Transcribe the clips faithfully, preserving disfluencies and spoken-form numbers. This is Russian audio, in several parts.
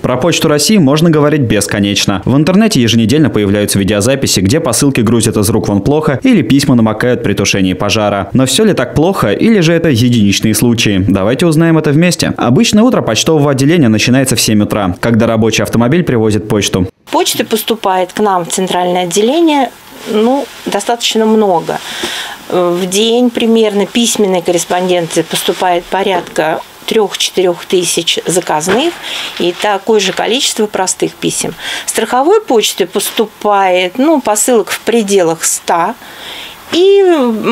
Про Почту России можно говорить бесконечно. В интернете еженедельно появляются видеозаписи, где посылки грузят из рук вон плохо или письма намокают при тушении пожара. Но все ли так плохо или же это единичные случаи? Давайте узнаем это вместе. Обычное утро почтового отделения начинается в семь утра, когда рабочий автомобиль привозит почту. Почты поступает к нам в центральное отделение ну, достаточно много. В день примерно письменной корреспонденции поступает порядка трех-четырех тысяч заказных и такое же количество простых писем. Страховой почты поступает ну, посылок в пределах ста. И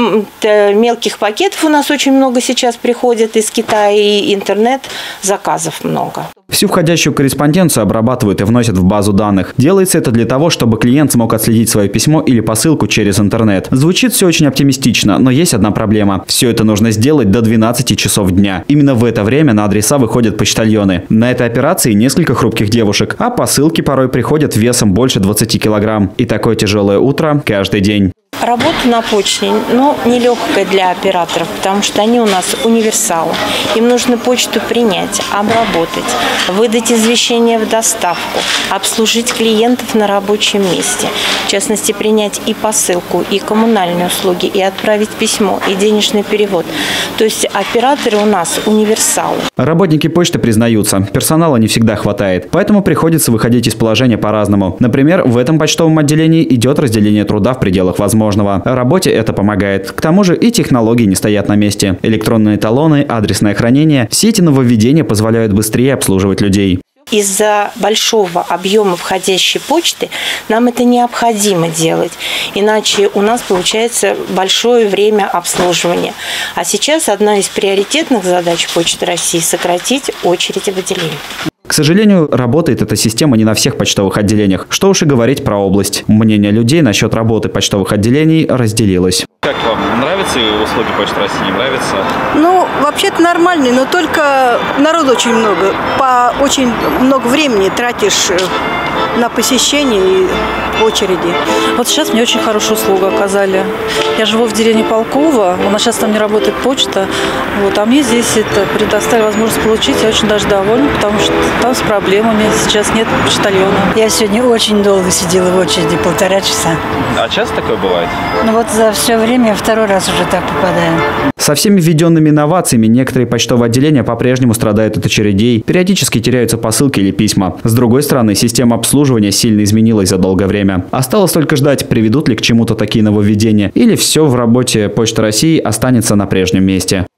мелких пакетов у нас очень много сейчас приходит из Китая, и интернет-заказов много. Всю входящую корреспонденцию обрабатывают и вносят в базу данных. Делается это для того, чтобы клиент смог отследить свое письмо или посылку через интернет. Звучит все очень оптимистично, но есть одна проблема. Все это нужно сделать до двенадцати часов дня. Именно в это время на адреса выходят почтальоны. На этой операции несколько хрупких девушек, а посылки порой приходят весом больше двадцати килограмм. И такое тяжелое утро каждый день. Работа на почте, ну, нелегкая для операторов, потому что они у нас универсалы. Им нужно почту принять, обработать, выдать извещение в доставку, обслужить клиентов на рабочем месте. В частности, принять и посылку, и коммунальные услуги, и отправить письмо, и денежный перевод. То есть операторы у нас универсалы. Работники почты признаются, персонала не всегда хватает, поэтому приходится выходить из положения по-разному. Например, в этом почтовом отделении идет разделение труда в пределах возможного. Работе это помогает. К тому же и технологии не стоят на месте. Электронные талоны, адресное хранение – все эти нововведения позволяют быстрее обслуживать людей. Из-за большого объема входящей почты нам это необходимо делать, иначе у нас получается большое время обслуживания. А сейчас одна из приоритетных задач Почты России – сократить очереди в отделении. К сожалению, работает эта система не на всех почтовых отделениях. Что уж и говорить про область. Мнение людей насчет работы почтовых отделений разделилось. Как вам? Нравятся услуги Почты России? Не нравятся? Ну, вообще-то нормальные, но только народу очень много. По очень много времени тратишь на посещение и очереди. Вот сейчас мне очень хорошую услугу оказали. Я живу в деревне Полково, у нас сейчас там не работает почта, вот, а мне здесь это предоставили возможность получить. Я очень даже довольна, потому что там с проблемами сейчас нет почтальона. Я сегодня очень долго сидела в очереди, полтора часа. А часто такое бывает? Ну вот за все время я второй раз уже так попадаю. Со всеми введенными инновациями некоторые почтовые отделения по-прежнему страдают от очередей, периодически теряются посылки или письма. С другой стороны, система обслуживания сильно изменилась за долгое время. Осталось только ждать, приведут ли к чему-то такие нововведения, или все в работе Почты России останется на прежнем месте.